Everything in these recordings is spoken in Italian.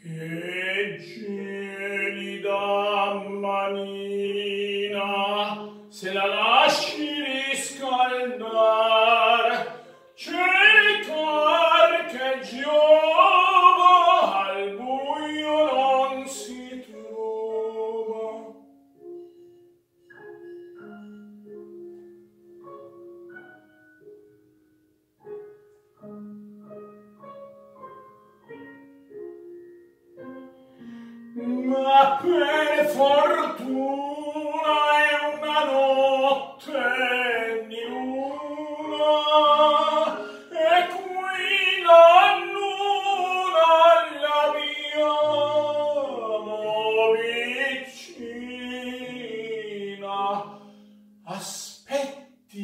Che gelida manina, se la lasci riscaldar, cercar che giova al buio non si trova. Ma per fortuna è una notte di luna, e qui la luna l'abbiamo vicina. Aspetti,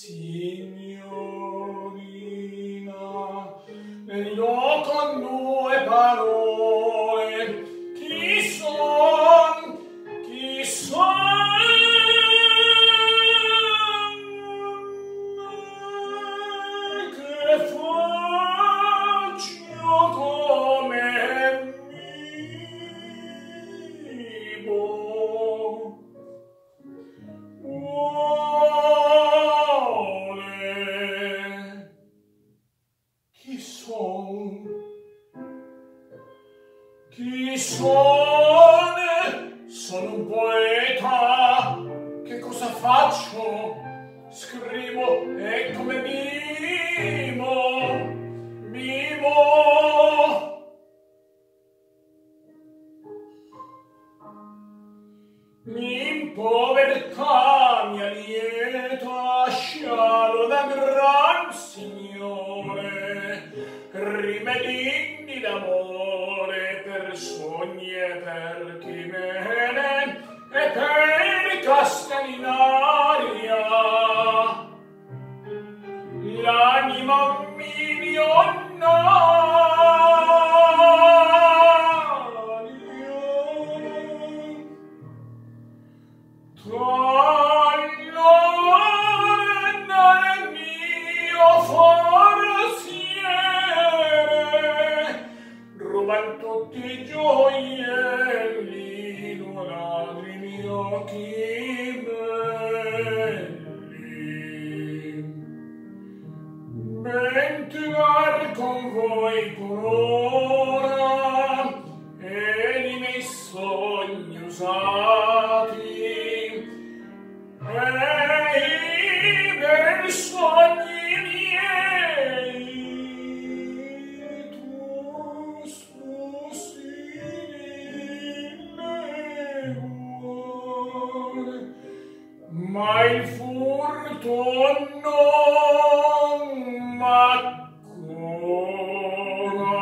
signorina, le dirò con due parole chi son, che faccio come vivo. Vuole chi son? Chi son? Sono un poeta. Che cosa faccio? Scrivo e come vivo. Vivo. In povertà mia lieta scialo da gran signore, rimedini d'amore per sogni e per chimere e per castellinaria. L'anima milionaria tra l'ore nel mio forziere ruban tutti i gioielli due ladri miei occhi belli. Ventrar con voi per ora e di miei sogni usati e i bei sogni miei tu susciti cuore, ma il furto non m'accora.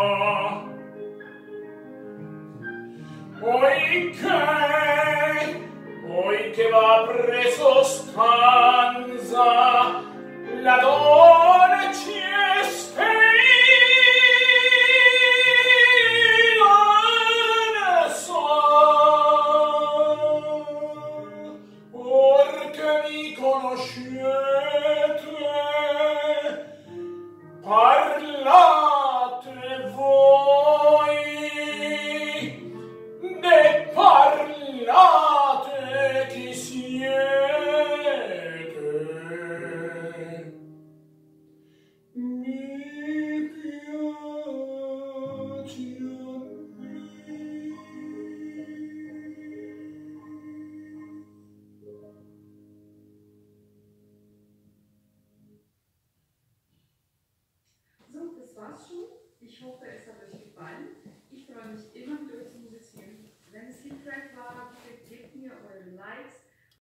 Poiché va preso stanza la dolce speranza, or che mi conoscete, parlate voi, ne parlate chi siete. Mi piace a me. So, das war's schon. Ich hoffe, es hat euch gefallen. Ich freue mich immer, mit euch zu musizieren. Wenn es hilfreich war,